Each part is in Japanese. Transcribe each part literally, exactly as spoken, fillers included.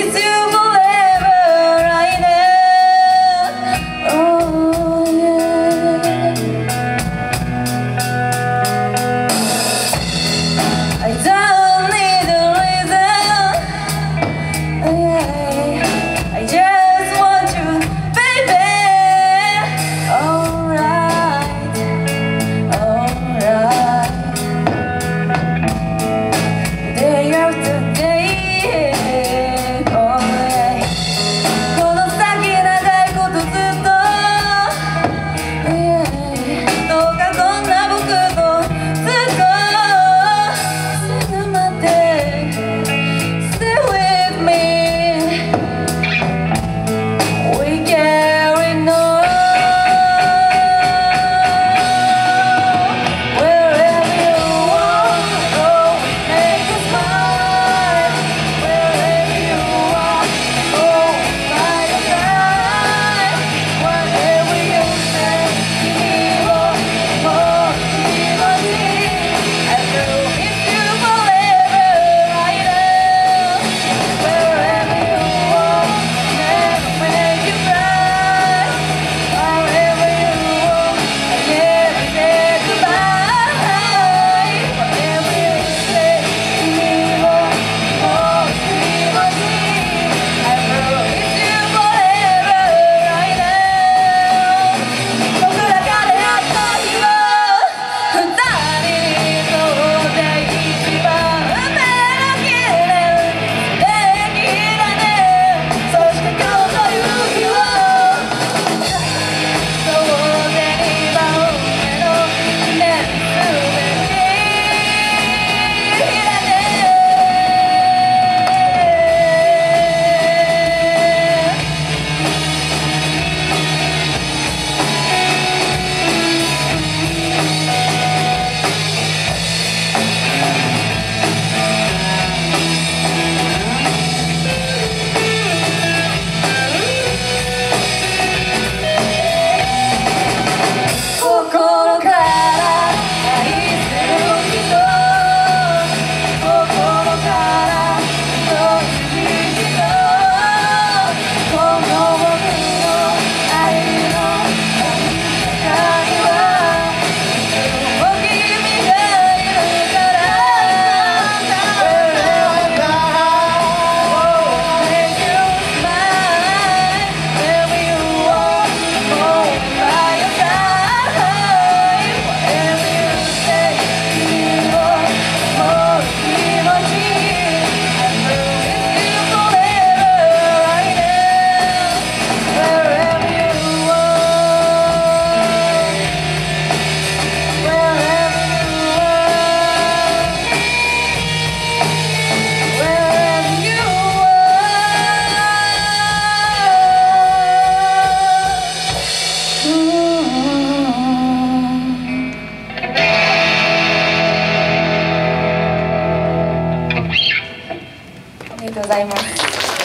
ざいます。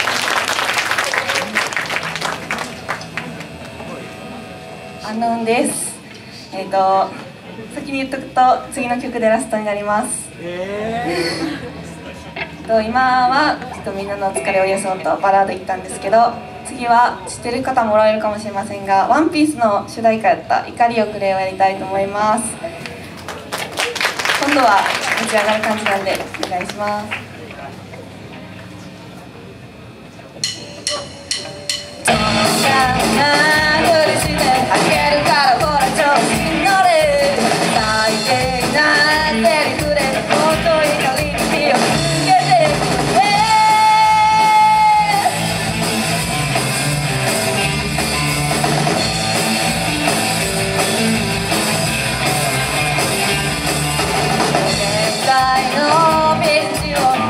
アンノウンです。えっ、ー、と先に言っとくと次の曲でラストになります。えー、と今はちょっとみんなの疲れを癒そうとバラードいったんですけど、次は知ってる方もおられるかもしれませんが、ワンピースの主題歌やった「怒りをくれ」をやりたいと思います。今度は持ち上がる感じなんでお願いします。そのなふりしてあげるからほら調子に乗れ、最低なセリフでもっと怒りに火をつけてくれ。現在のピンチを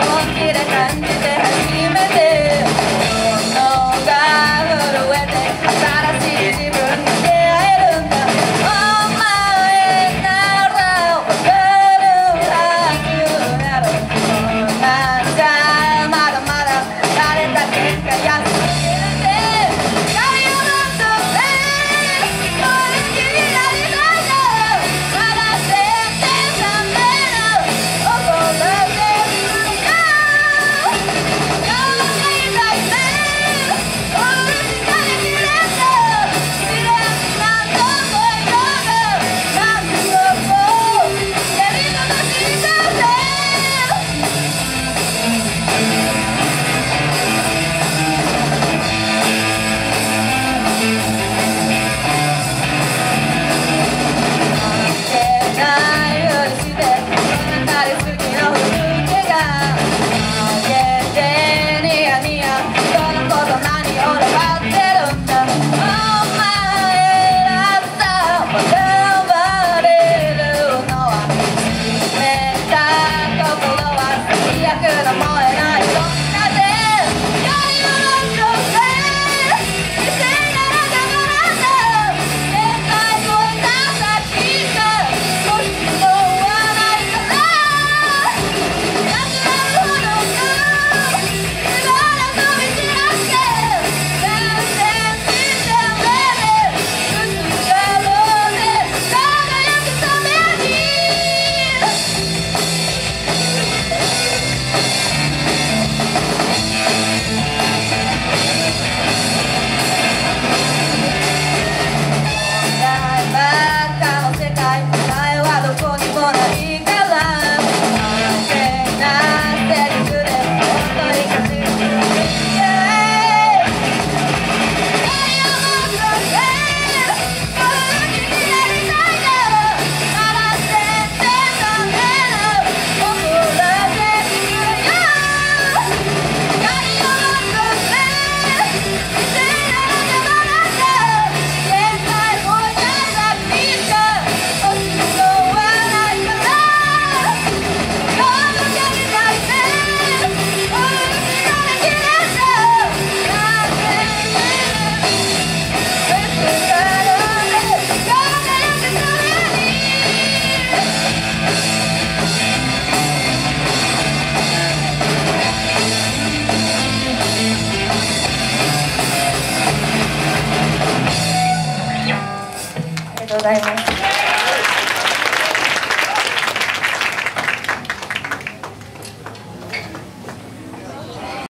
ざいます。